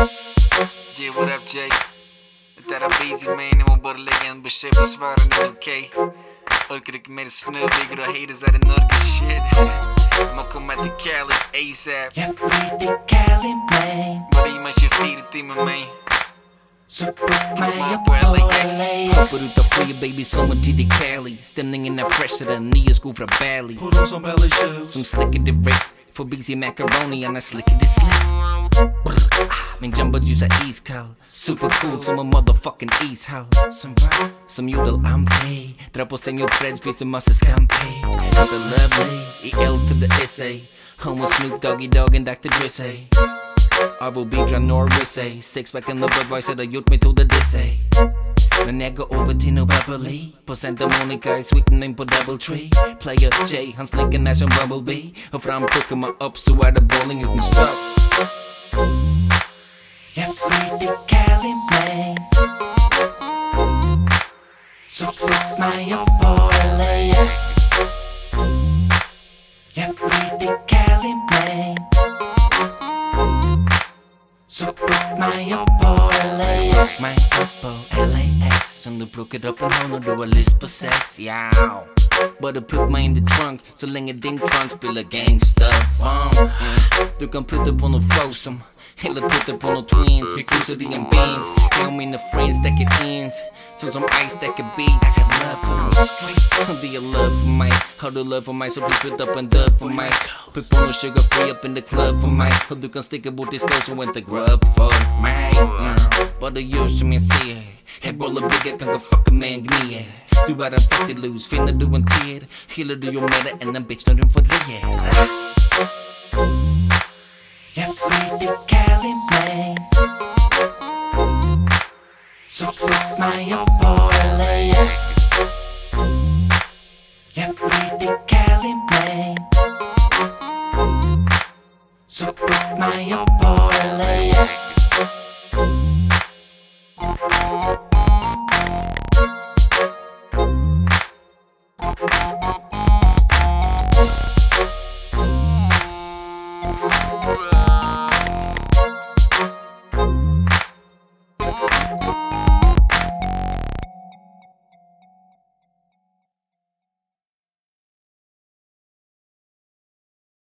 Yeah, what up Jay? Det där är busy man, jag må bara lägga en besked på svaren, är okej? Orkar inte mer snö, bygger och haters är det Norge shit. Man kommer till Cali, ASAP. Jag flyr till Cali man. Bara i mig 24 timmar man. Så bruk mig upp på på LAX. LAX. Hoppar ut av flyget baby, sommar till Cali. Stämningen är fräschare än nya skor från Bali. På dem som Belly shoes. Som slicker direkt. Får busy macaroni, annars slicker det släck. Min jumbo juice är iskall. Super cool som en motherfucking ishall. Som jodel ampé. Drar på sängen och Freds finns en massa scampé. Inte lovely, i L to the SA. Homo Snoop Doggy Dogg and Dr. Drizzy. Arvo beef från Norway. Sixpack and the Budweiser har gjort mig till det dissay. Men jag går över till no Beverly. På Santa Monica är sweeten på Double Tree. Player J, han slickar när som Bumblebee. Och fram puckar man upp så är det bowling utan stopp. Jag flyr till Cali man. Så bruk mig upp på LAX. Jag flyr till Cali man. Så bruk mig upp på LAX. Mig upp på LAX. Som du plockar upp en hon och du har lust på sex, ja. Bara put mig in the trunk. Så länge din trunk spelar gangsta fun. Du kan putta på något frozen. Eller putta på något twins. Vi cruisar i en beans. Jag och mina friends stackar ins. Så som Ice stackar beats. I got love for them streets. Som det är love för mig. Har du love för mig så please put upp en dub för mig. Put på något sugar free up in the club för mig. Och du kan sticka bort i skål så inte grub för mig. Bara gör som jag säger. Här bollar bygga kan gå fucka med en gnier. Du är en fattig lose, finner du en tid. Hyllar du ju mer än en bitch när du får det. Jag flyr till Cali man. Så bruk mig upp på LAX. Jag flyr till Cali man. Så bruk mig upp på LAX.